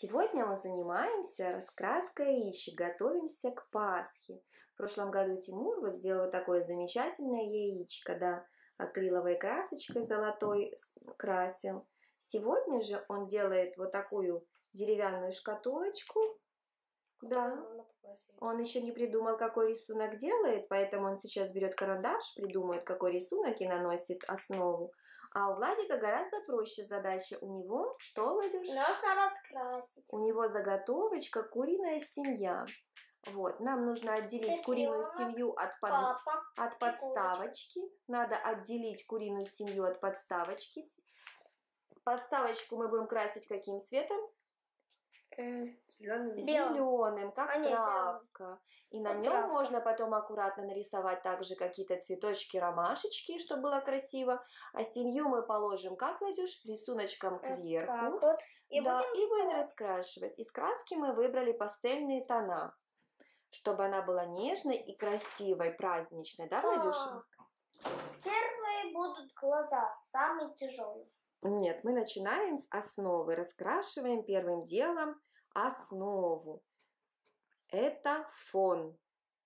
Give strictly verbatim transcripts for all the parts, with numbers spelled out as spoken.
Сегодня мы занимаемся раскраской яичек, готовимся к Пасхе. В прошлом году Тимур вот сделал такое замечательное яичко, да, акриловой красочкой золотой красил. Сегодня же он делает вот такую деревянную шкатулочку. Да, он еще не придумал, какой рисунок делает, поэтому он сейчас берет карандаш, придумает, какой рисунок и наносит основу. А у Владика гораздо проще задача. У него что, Владюш? Нужно раскрасить. У него заготовочка куриная семья. Вот, нам нужно отделить Цыпленок, куриную семью от, под... папа, от подставочки. Надо отделить куриную семью от подставочки. Подставочку мы будем красить каким цветом? Зеленым. Зеленым, как а травка. И на как нем травка. можно потом аккуратно нарисовать также какие-то цветочки, ромашечки, чтобы было красиво. А семью мы положим, как, Владюш, рисуночком кверху. Так вот. И да, будем, и будем рисовать. раскрашивать. Из краски мы выбрали пастельные тона, чтобы она была нежной и красивой, праздничной. Да, Владюша? Первые будут глаза, самые тяжелые. Нет, мы начинаем с основы. Раскрашиваем первым делом основу. Это фон.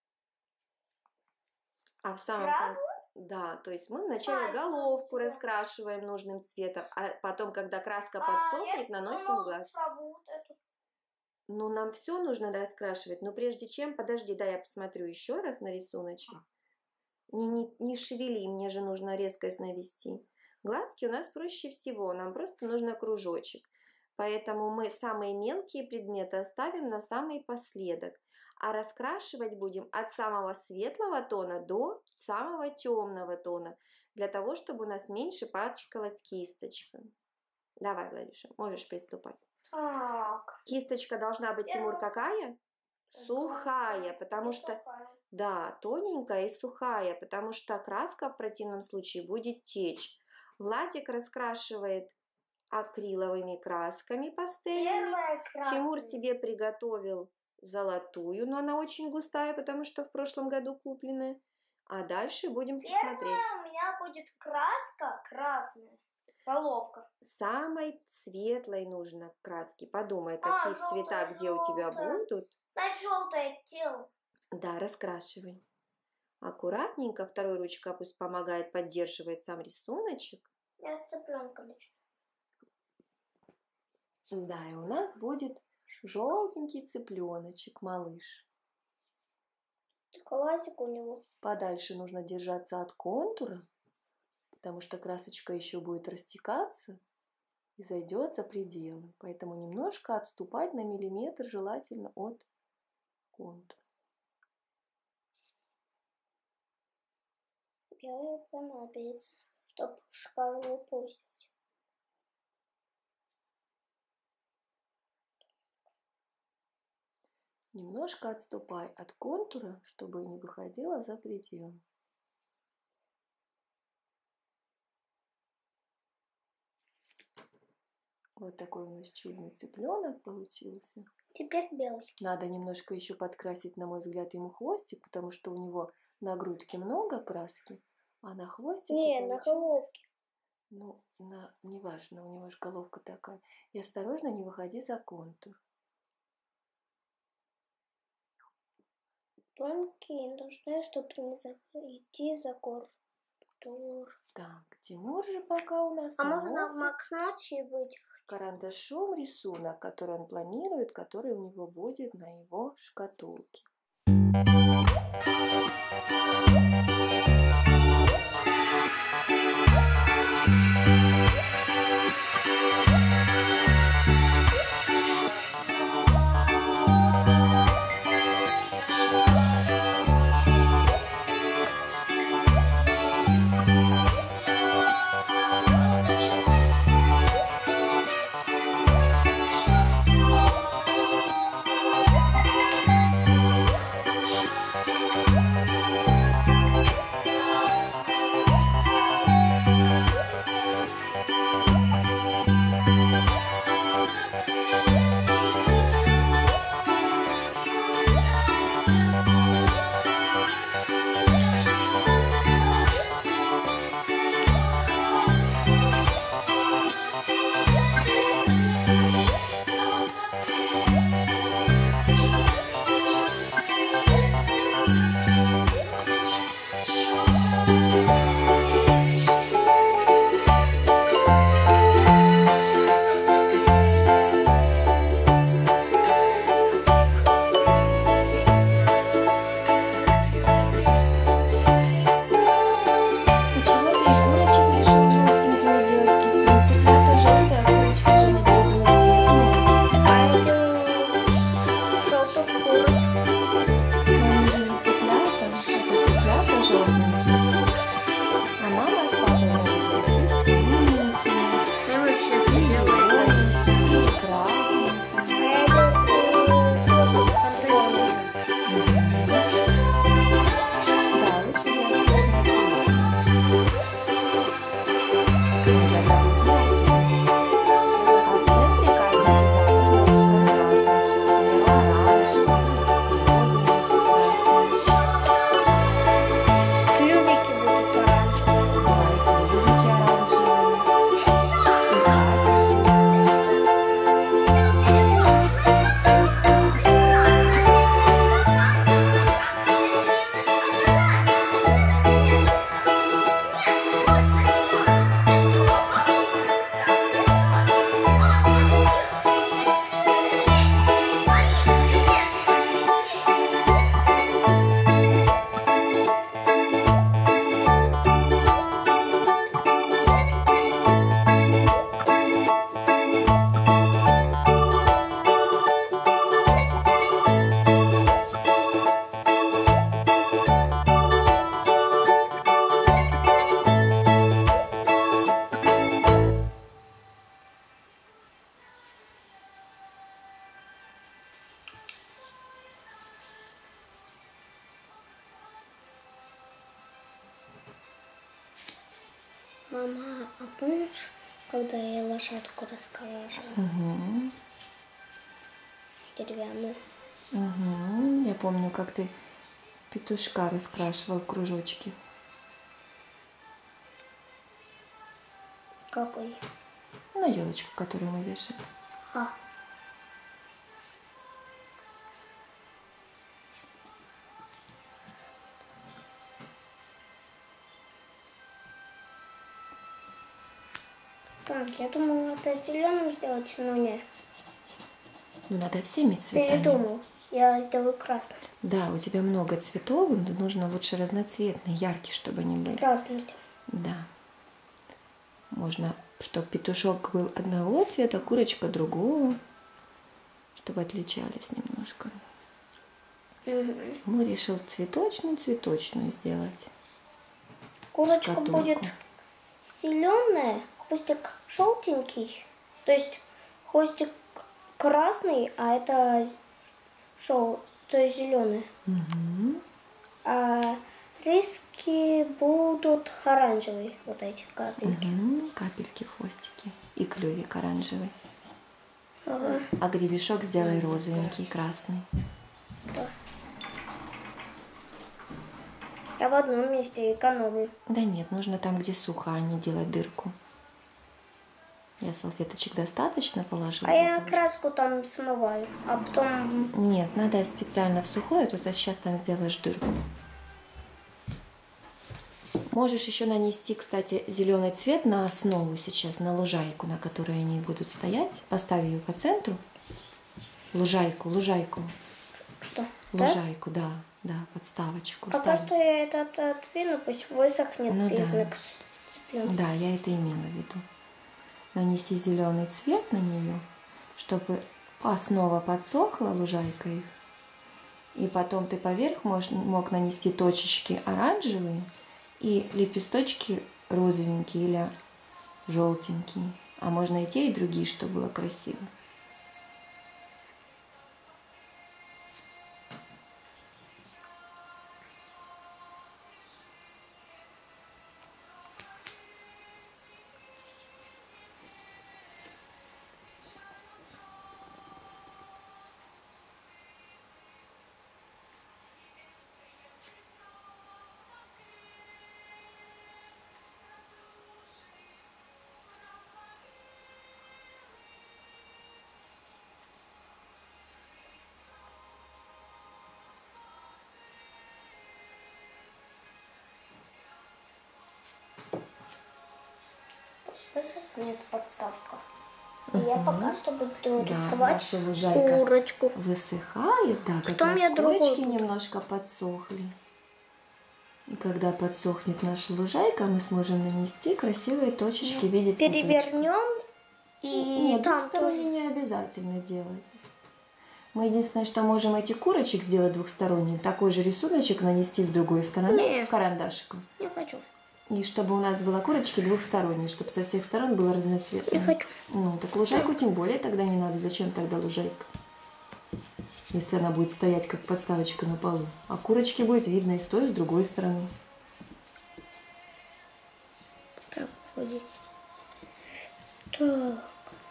А в самом конце... Да, то есть мы вначале А, головку да. раскрашиваем нужным цветом, а потом, когда краска А, подсохнет, я наносим думала, глаз. траву вот эту. Ну, нам все нужно раскрашивать, но прежде чем... Подожди, да, я посмотрю еще раз на рисуночек. Не, не, не шевели, мне же нужно резкость навести. Глазки у нас проще всего, нам просто нужно кружочек. Поэтому мы самые мелкие предметы оставим на самый последок. А раскрашивать будем от самого светлого тона до самого темного тона. Для того, чтобы у нас меньше пачкалась кисточка. Давай, Владюша, можешь приступать. Так. Кисточка должна быть, Тимур, какая? Сухая, потому что... Сухая. Да, тоненькая и сухая, потому что краска в противном случае будет течь. Владик раскрашивает акриловыми красками пастельными. Первая красная. Тимур себе приготовил золотую, но она очень густая, потому что в прошлом году купленная. А дальше будем Первая смотреть. у меня будет краска красная. Головка. Самой светлой нужно краски. Подумай, А, какие желтая, цвета где у тебя желтая. будут. Значит, желтое тело. Да, раскрашивай. Аккуратненько, второй ручка пусть помогает, поддерживает сам рисуночек. Я с цыпленком начну. Да, и у нас будет желтенький цыпленочек, малыш. Глазик у него. Подальше нужно держаться от контура, потому что красочка еще будет растекаться и зайдет за пределы. Поэтому немножко отступать на миллиметр желательно от контура. Белый понадобится, чтобы шкарлупу взять. Немножко отступай от контура, чтобы не выходила за пределы. Вот такой у нас чудный цыпленок получился. Теперь белый. Надо немножко еще подкрасить, на мой взгляд, ему хвостик, потому что у него на грудке много краски, а на хвостике... Не, на получается... головке. Ну, на... неважно, у него же головка такая. И осторожно, не выходи за контур. Тонкие нужны, чтобы не идти за контур. Так, Тимур же пока у нас А можно наносит макнуть и выдержать. карандашом рисунок, который он планирует, который у него будет на его шкатулке. Мама, а помнишь, когда я лошадку раскрашивала? Угу. Деревянную. Угу. Я помню, как ты петушка раскрашивал в кружочки. Какой? На елочку, которую мы вешаем. А. Так, я думала, это зеленым сделать, но нет. Ну, надо всеми цветами. Передумал. Я сделаю красным. Да, у тебя много цветов, но нужно лучше разноцветные, яркие, чтобы они были. Красным сделаю. Да. Можно, чтобы петушок был одного цвета, курочка другого, чтобы отличались немножко. Угу. Мы решил цветочную-цветочную сделать. Курочка шкатулку. будет зеленая, хвостик желтенький. То есть хвостик красный, а это шел, то есть зеленый. Угу. А риски будут оранжевые, вот эти капельки. Угу. Капельки, хвостики и клювик оранжевый. Ага. А гребешок сделай розовенький, красный. Да. Я в одном месте экономлю. Да нет, нужно там, где сухо, а не делать дырку. Я салфеточек достаточно положила. А я краску там смываю, а потом... Нет, надо специально в сухое, то ты сейчас там сделаешь дырку. Можешь еще нанести, кстати, зеленый цвет на основу сейчас, на лужайку, на которой они будут стоять. Поставь ее по центру. Лужайку, лужайку. Что? Лужайку, да, да, подставочку. Пока Ставь. что я этот отвину, пусть высохнет, Ну перед да. цеплем. Да, я это имела в виду. Нанеси зеленый цвет на нее, чтобы основа подсохла, лужайка их. И потом ты поверх можешь, мог нанести точечки оранжевые и лепесточки розовенькие или желтенькие. А можно и те, и другие, чтобы было красиво. Пусть высохнет подставка. И я пока что буду Да, рисовать наша лужайка курочку. высыхает, да, как Потом раз я другую курочки буду. немножко подсохли. И когда подсохнет наша лужайка, мы сможем нанести красивые точечки в виде цветочка. Перевернем и Нет, там двухсторонне тоже. не обязательно делать. Мы единственное, что можем этих курочек сделать двухсторонним, такой же рисуночек нанести с другой стороны Не. карандашиком. Не хочу. И чтобы у нас было курочки двухсторонние, чтобы со всех сторон было разноцветно. Не хочу. Ну, так лужайку тем более тогда не надо. Зачем тогда лужайка? Если она будет стоять как подставочка на полу. А курочки будет видно и с той, и с другой стороны. Так, ходи. Так.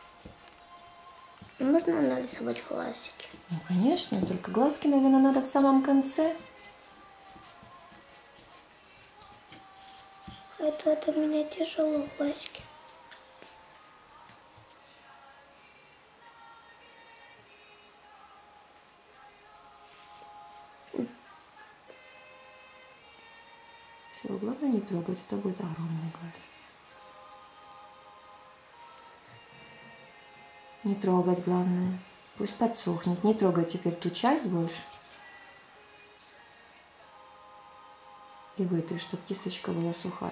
Можно нарисовать глазики? Ну, конечно, только глазки, наверное, надо в самом конце. Это, это меня тяжело, глазики. Все, главное не трогать, это будет огромный глаз. Не трогать, главное. Пусть подсохнет. Не трогай теперь ту часть больше. И вытри, чтобы кисточка была сухая.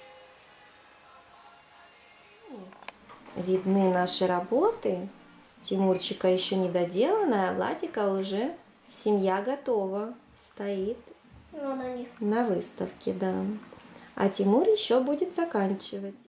Видны наши работы. Тимурчика еще не доделана, а Владика уже семья готова. Стоит Ну, на них. на выставке, да. А Тимур еще будет заканчивать.